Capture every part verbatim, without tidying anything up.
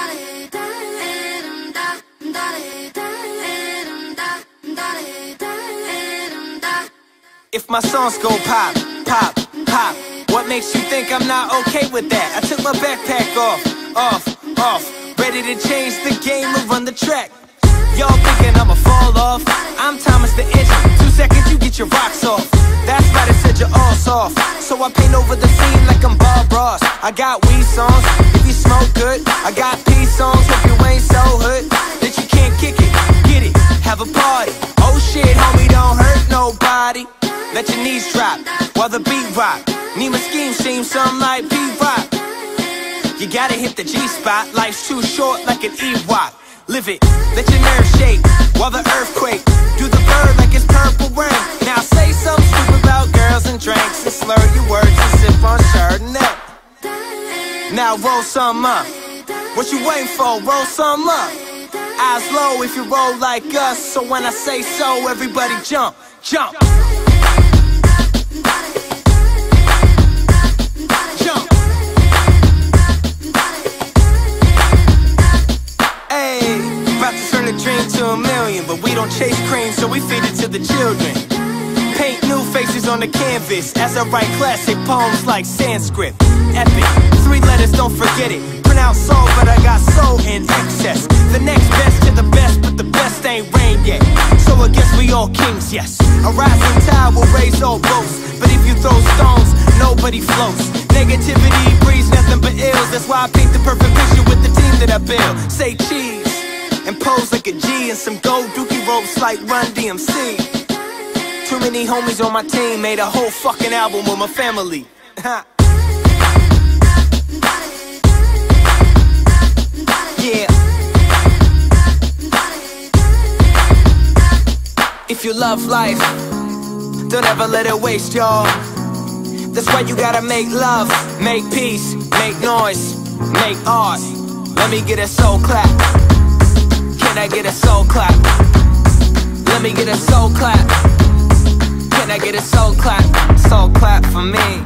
If my songs go pop, pop, pop, what makes you think I'm not okay with that? I took my backpack off, off, off, ready to change the game and run the track. Y'all thinking I'ma fall off? I'm Thomas the Engine. Two seconds, you get your rocks off. That's right, I said you're all soft. So I paint over the scene like I'm Bob Ross. I got weed songs, if you smoke good. I got peace songs, if you ain't so hood that you can't kick it, get it, have a party. Oh shit, homie, don't hurt nobody. Let your knees drop while the beat rock. Need my scheme seem something like P-Rock. You gotta hit the G-spot. Life's too short like an Ewok. Live it, let your nerves shake while the earthquake. Do the bird like it's purple rain. Now say something stupid about girls and drinks and slur your words and sip on Chardonnay. Now roll some up. What you waiting for? Roll some up. Eyes low if you roll like us. So when I say so, everybody jump, jump. Dream to a million, but we don't chase cream, so we feed it to the children. Paint new faces on the canvas as I write classic poems like Sanskrit. Epic, three letters, don't forget it. Pronounce soul, but I got soul in excess. The next best to the best, but the best ain't rain yet. So I guess we all kings, yes. A rising tide will raise all boats, but if you throw stones, nobody floats. Negativity breeds nothing but ills. That's why I paint the perfect picture with the team that I build. Say cheese and pose like a G and some gold dookie ropes like Run D M C. Too many homies on my team, made a whole fucking album with my family. Yeah. If you love life, don't ever let it waste, y'all. That's why you gotta make love, make peace, make noise, make art. Let me get a soul clap. Can I get a soul clap? Let me get a soul clap. Can I get a soul clap? Soul clap for me.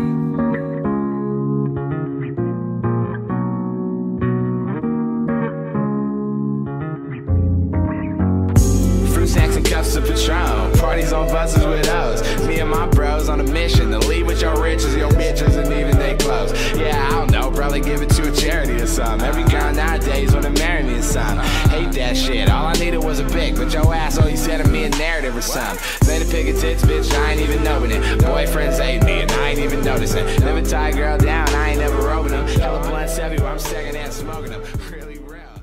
Fruit snacks and cups of Patron. Parties on buses with us. Me and my bros on a mission to leave with your riches, your bitches, and even they clothes. Yeah, I don't know, probably give it to a charity or something. Every girl nowadays wanna marry me or something. Hate that shit, all I needed was a pic, but your ass all you said to me a narrative or something. Made a pic of tits, bitch, I ain't even knowing it. Boyfriends hate me and I ain't even noticing. Never tie a girl down, I ain't never roving them. Hella blunts everywhere, I'm second hand smoking them. Really real.